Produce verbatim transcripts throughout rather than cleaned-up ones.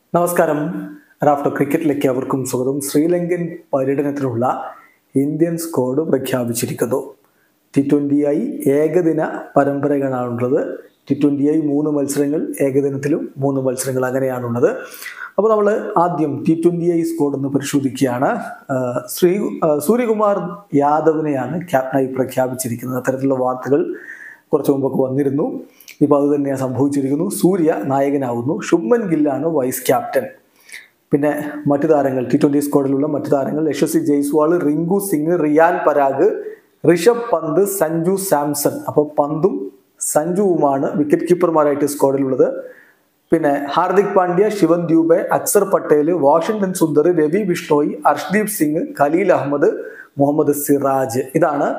നമസ്കാരം. റാഫ്റ്റോ ക്രിക്കറ്റിലേക്ക് അവർക്കും സ്വാഗതം. ശ്രീലങ്കൻ പര്യടനത്തിനുള്ള ഇന്ത്യൻ സ്ക്വാഡ് പ്രഖ്യാപിച്ചിരിക്കുന്നു. ടി ട്വൻ്റിയായി ഏകദിന പരമ്പരകളാണുള്ളത്. ടി ട്വൻ്റിയായി മൂന്ന് മത്സരങ്ങൾ, ഏകദിനത്തിലും മൂന്ന് മത്സരങ്ങൾ, അങ്ങനെയാണുള്ളത്. അപ്പോൾ നമ്മൾ ആദ്യം ടി ട്വൻ്റിയായി സ്ക്വാഡ് ഒന്ന് പരിശോധിക്കുകയാണ്. ശ്രീ സൂര്യകുമാർ യാദവിനെയാണ് ക്യാപ്റ്റനായി പ്രഖ്യാപിച്ചിരിക്കുന്നത്. അത്തരത്തിലുള്ള വാർത്തകൾ കുറച്ച് മുമ്പൊക്കെ വന്നിരുന്നു. ഇപ്പോൾ അത് തന്നെയാണ് സംഭവിച്ചിരിക്കുന്നു. സൂര്യ നായകനാവുന്നു, ശുഭ്മൻ ഗില്ലാണ് വൈസ് ക്യാപ്റ്റൻ. പിന്നെ മറ്റു താരങ്ങൾ, ടി ട്വൻ്റി സ്ക്വാഡിലുള്ള മറ്റു താരങ്ങൾ യശസ്വി ജയ്സ്വാൾ, റിങ്കു സിംഗ്, റിയാൻ പരാഗ്, ഋഷഭ് പന്ത്, സഞ്ജു സാംസൺ. അപ്പോൾ പന്തും സഞ്ജുവുമാണ് വിക്കറ്റ് കീപ്പർമാരായിട്ട് സ്ക്വാഡിലുള്ളത്. പിന്നെ ഹാർദിക് പാണ്ഡ്യ, ശിവൻ ദ്യൂബെ, അക്സർ പട്ടേൽ, വാഷിംഗ്ടൺ സുന്ദർ, രവി ബിഷ്ണോയി, അർഷ്ദീപ് സിംഗ്, ഖലീൽ അഹമ്മദ്, മുഹമ്മദ് സിറാജ്. ഇതാണ്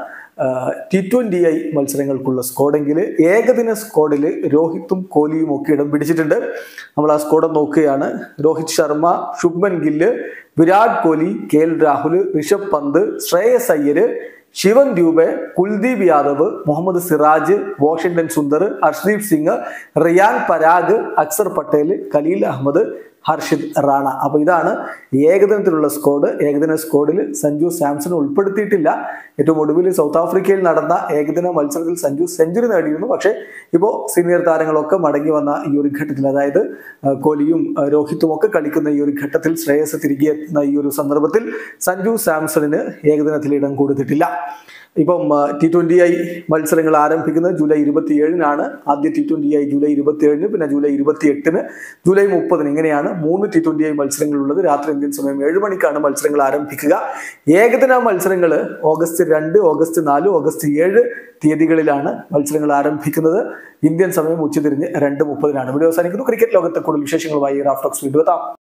ടി ട്വൻ്റി ഐ മത്സരങ്ങൾക്കുള്ള സ്ക്വാഡെങ്കിൽ ഏകദിന സ്ക്വാഡിൽ രോഹിത്തും കോഹ്ലിയും ഒക്കെ ഇടം പിടിച്ചിട്ടുണ്ട്. നമ്മൾ ആ സ്ക്വാഡ് നോക്കുകയാണ്. Rohit Sharma, Shubman Gill, Virat Kohli, K L Rahul, Rishabh Pant, Shreyas Iyer, Shivam Dube, Kuldeep Yadav, Mohammed Siraj, Washington Sundar, Arshdeep Singh, Riyan Parag, Axar Patel, Khaleel Ahmed, Harshit Rana. അപ്പോൾ ഇതാണ് ഏകദിനത്തിലുള്ള സ്ക്വാഡ്. ഏകദിന സ്ക്വാഡിൽ സഞ്ജു സാംസൺ ഉൾപ്പെടുത്തിയിട്ടില്ല. ഏറ്റവും ഒടുവിൽ സൗത്ത് ആഫ്രിക്കയിൽ നടന്ന ഏകദിന മത്സരത്തിൽ സഞ്ജു സെഞ്ചുറി നേടിയിരുന്നു. പക്ഷേ ഇപ്പോൾ സീനിയർ താരങ്ങളൊക്കെ മടങ്ങി വന്ന ഈ ഒരു ഘട്ടത്തിൽ, അതായത് കോഹ്ലിയും രോഹിത്തും ഒക്കെ കളിക്കുന്ന ഈ ഒരു ഘട്ടത്തിൽ, ശ്രേയസ് തിരികെ എത്തുന്ന ഈ ഒരു സന്ദർഭത്തിൽ സഞ്ജു സാംസണിന് ഏകദിനത്തിൽ ഇടം കൊടുത്തിട്ടില്ല. ഇപ്പം ടി ട്വൻ്റി ഐ മത്സരങ്ങൾ ആരംഭിക്കുന്നത് ജൂലൈ ഇരുപത്തി ഏഴിനാണ്. ആദ്യ ടി ട്വൻ്റി ഐ ജൂലൈ ഇരുപത്തി ഏഴിന്, പിന്നെ ജൂലൈ ഇരുപത്തി എട്ടിന്, ജൂലൈ മുപ്പതിന്. ഇങ്ങനെയാണ് മൂന്ന് ടി ട്വൻ്റി ഐ മത്സരങ്ങളുള്ളത്. രാത്രി ഇന്ത്യൻ സമയം ഏഴ് മണിക്കാണ് മത്സരങ്ങൾ ആരംഭിക്കുക. ഏകദിന മത്സരങ്ങൾ ഓഗസ്റ്റ് രണ്ട്, ഓഗസ്റ്റ് നാല്, ഓഗസ്റ്റ് ഏഴ് തീയതികളിലാണ് മത്സരങ്ങൾ ആരംഭിക്കുന്നത്. ഇന്ത്യൻ സമയം ഉച്ചതിരിഞ്ഞ് രണ്ട് മുപ്പതിനാണ്. വീഡിയോ അവസാനിക്കുന്നു. ക്രിക്കറ്റ് ലോകത്തെ കൂടുതൽ വിശേഷങ്ങളുമായി റാഫ്റ്റോക്സ് വീണ്ടും എത്താം.